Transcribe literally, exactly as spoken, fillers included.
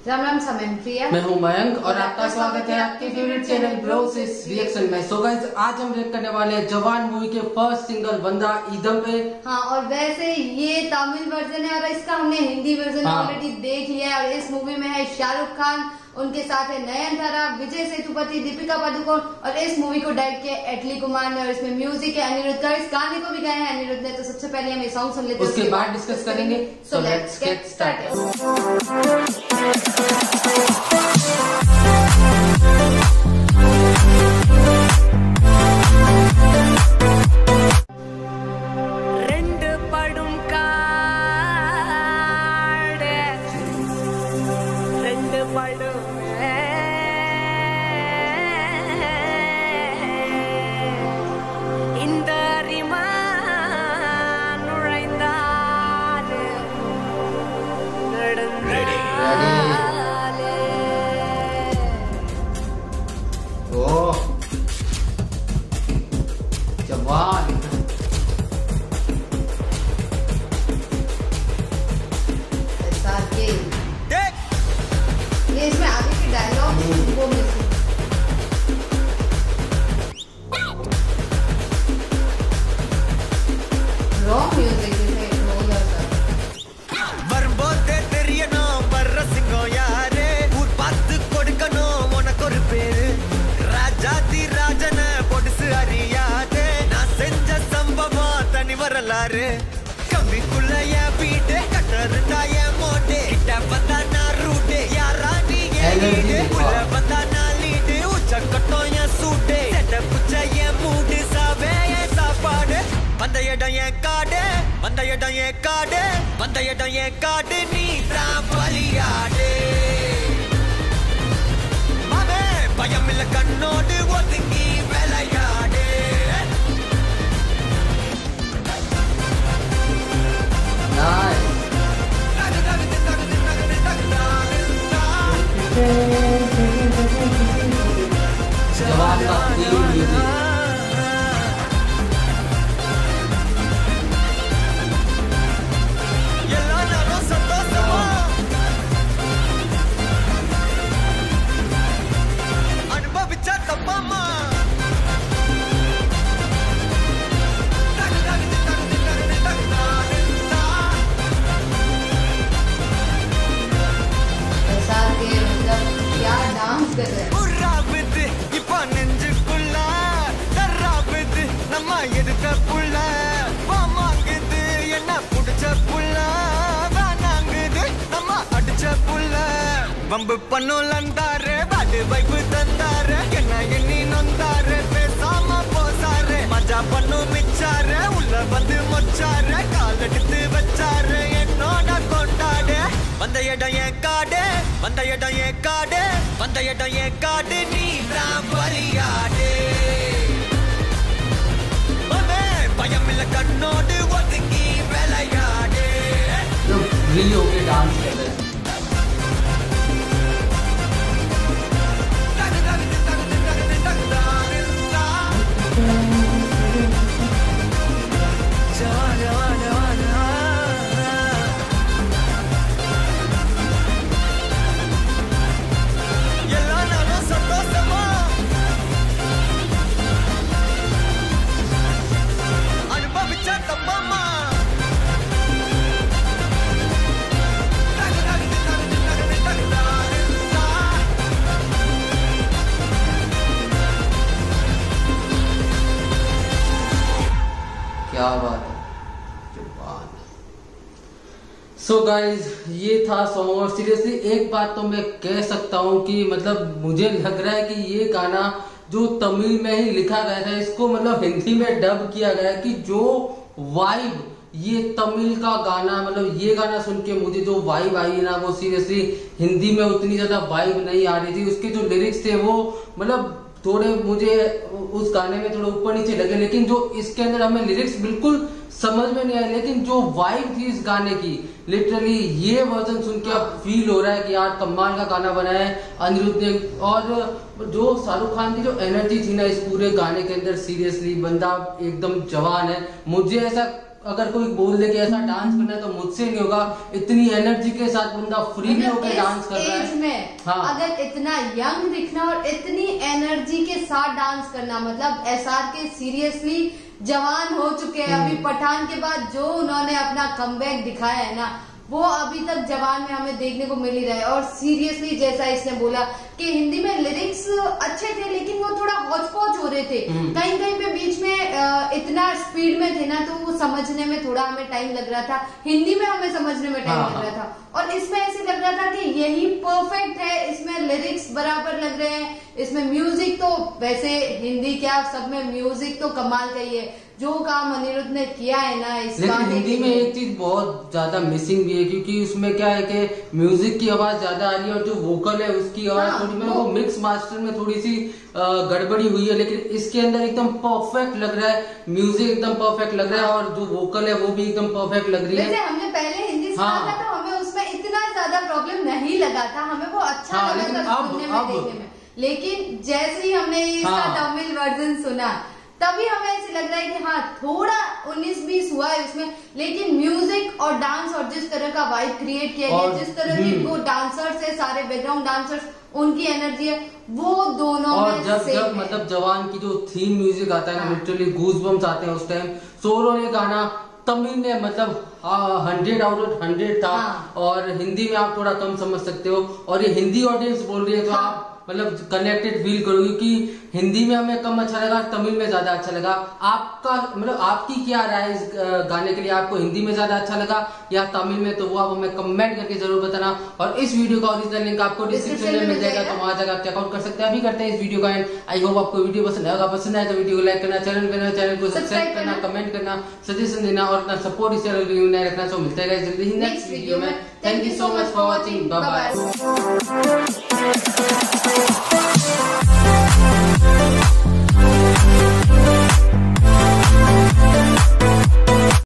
राम राम समय प्रिया, मैं हूं मयंक और आपका स्वागत है आपके फेवरेट चैनल ब्रोस रिएक्शन में। सो गाइस, आज हम रिएक्ट करने वाले हैं जवान मूवी के फर्स्ट सिंगल बंदा ईदम पे। हाँ, और वैसे ये तमिल वर्जन है और इसका हमने हिंदी वर्जन हाँ। ऑलरेडी देख लिया है। और इस मूवी में है शाहरुख खान, उनके साथ है नयनतारा, विजय सेतुपति, दीपिका पादुकोण और इस मूवी को डायरेक्ट किया एटली कुमार ने और इसमें म्यूजिक है अनिरुद्ध का। इस गाने को भी गाया है अनिरुद्ध ने। तो सबसे पहले हम ये सॉन्ग सुन लेते हैं, उसके बाद डिस्कस करेंगे। So let's get started. ये इसमें आगे के डायलॉग वो मिसिंग। रॉन्ग म्यूजिक है थोड़ा सा। வரும்போதே தெரியணும் வர்ற சிங்கம் யாரு, ஊர் பார்த்து கொடுக்கணும் உனக்கு ஒரு பேரு. ராஜாதி ராஜன பொடுசு அறியாதே, நான் செஞ்ச சம்பவம் தனி வரலாறு. கம்பிக்குள்ள என் வீடு கட்டருந்தா என் மோட்டு, கிட்ட வந்தா நான் ரூட்டு, யாரா நீ என் வீடு, உள்ள வந்தா நான் லீடு, உச்ச கட்டம் என் சூட்டு, செட்ட புச்ச என் மூடு, சாவே என் சாப்பாடு. வந்த இடம் என் காடு, வந்த இடம் என் காடு, வந்த இடம் என் காடு, நீ தான் பலியாடு. மாமே பயம் இல்ல கண்ணோடு ஒதுங்கி விளையாடு. जवान का थीम म्यूजिक எதுக்க புள்ள வாமாங்குது, என்ன புடிச்ச புள்ள வேணாங்குது, நம்ம அடிச்ச புள்ள. வம்பு பண்ணும் லந்தாரு, வாடு வைப்பு தந்தாரு, என்ன எண்ணி நொந்தாரு, பேசாம போசாரு, மஜா பண்ணும் மிச்சாரு, உள்ள வந்து மொச்சாரு, கால் எடுத்து வச்சாரு, என்னோட கொண்டாடு. வந்த இடம் என் காடு, வந்த இடம் என் காடு, வந்த இடம் என் காடு, நீ தான் பலியாடு. பயமில்ல கண்ணோடு ஒதுங்கி விளையாடு. फ्री होके डांस कर रहे हैं। क्या बात है। सो so गाइज, ये था सॉन्ग और सीरियसली एक बात तो मैं कह सकता हूँ कि मतलब मुझे लग रहा है कि ये गाना जो तमिल में ही लिखा गया था, इसको मतलब हिंदी में डब किया गया है कि जो वाइब ये तमिल का गाना, मतलब ये गाना सुन के मुझे जो वाइब आई ना, वो सीरियसली हिंदी में उतनी ज्यादा वाइब नहीं आ रही थी। उसके जो लिरिक्स थे वो मतलब थोड़े मुझे उस गाने में थोड़ा ऊपर नीचे लगे, लेकिन जो इसके अंदर हमें लिरिक्स बिल्कुल समझ में नहीं आए, लेकिन जो वाइब थी इस गाने की, लिटरली ये वर्जन सुन के अब फील हो रहा है कि यार कमाल का गाना बना है अनिरुद्ध ने। और जो शाहरुख खान की जो एनर्जी थी ना इस पूरे गाने के अंदर, सीरियसली बंदा एकदम जवान है। मुझे ऐसा अगर कोई बोल दे कि ऐसा डांस करना है तो मुझसे नहीं होगा। इतनी एनर्जी के साथ बंदा फ्री में होकर डांस कर रहा है में, हाँ। अगर इतना यंग दिखना और इतनी एनर्जी के साथ डांस करना, मतलब एस आर के सीरियसली जवान हो चुके हैं। अभी पठान के बाद जो उन्होंने अपना कमबैक दिखाया है ना, वो अभी तक जवान में हमें देखने को मिल ही रहा है। और सीरियसली जैसा इसने बोला कि हिंदी में लिरिक्स अच्छे थे लेकिन वो थोड़ा हौच पौच हो रहे थे, कहीं कहीं पे बीच में इतना स्पीड में थे ना, तो वो समझने में थोड़ा हमें टाइम लग रहा था। हिंदी में हमें समझने में टाइम लग रहा था और इसमें ऐसे लग रहा था कि यही परफेक्ट है। इसमें लिरिक्स बराबर लग रहे हैं, इसमें म्यूजिक तो वैसे हिंदी क्या सब में म्यूजिक तो कमाल का ही है। जो काम अनिरुद्ध ने किया है ना इस लेकिन हिंदी में एक चीज बहुत ज्यादा मिसिंग भी है, क्योंकि उसमें क्या है कि म्यूजिक की आवाज ज्यादा आ रही है और जो वोकल है उसकी आवाज हाँ, थोड़ी वो मिक्स मास्टर में थोड़ी सी गड़बड़ी हुई है। लेकिन इसके अंदर एकदम परफेक्ट लग रहा है, म्यूजिक एकदम परफेक्ट लग रहा है और जो वोकल है वो भी एकदम परफेक्ट लग रही है। वैसे हमने पहले हिंदी सुना हाँ। था तो हमें उसमें इतना ज्यादा प्रॉब्लम नहीं लगा था, हमें वो अच्छा हाँ, लगा था अब, सुनने में अब, देखने में। लेकिन जैसे ही हमने इसका हाँ। तमिल वर्जन सुना तभी हमें ऐसे लग रहा है कि हाँ थोड़ा उन्नीस बीस हुआ है उसमें, लेकिन म्यूजिक और डांस और जिस तरह का वाइब क्रिएट किया गया, जिस तरह के वो डांसर्स है सारे बैकग्राउंड डांसर्स, उनकी एनर्जी है वो दोनों और में जब सेम जब है। मतलब जवान की जो थीम म्यूजिक आता है ना, हाँ। लिटरली गूज बम्स आते हैं उस टाइम। सोरो ये गाना तमिल में मतलब हंड्रेड आउट ऑफ हंड्रेड था हाँ। और हिंदी में आप थोड़ा कम समझ सकते हो और ये हिंदी ऑडियंस बोल रही है तो हाँ। आप मतलब कनेक्टेड फील करोगे कि हिंदी में हमें कम अच्छा लगा, तमिल में ज्यादा अच्छा लगा। आपका मतलब आपकी क्या राय इस गाने के लिए, आपको हिंदी में ज्यादा अच्छा लगा या तमिल में, तो वो आप हमें कमेंट करके जरूर बताना। और इस वीडियो का ओरिजिनल लिंक आपको डिस्क्रिप्शन में मिल जाएगा, तो वहां जाकर आप चेकआउट कर सकते हैं। अभी करते हैं इस वीडियो का एंड। आई होप आपको वीडियो पसंद आएगा, पसंद आए तो वीडियो को लाइक करना, चैनल करना चैनल को सब्सक्राइब करना, कमेंट करना, सजेशन देना और अपना सपोर्ट इस चैनल को बनाए रखना। सो मिलते हैं जल्दी ही नेक्स्ट वीडियो में। Thank you so much for watching, bye bye.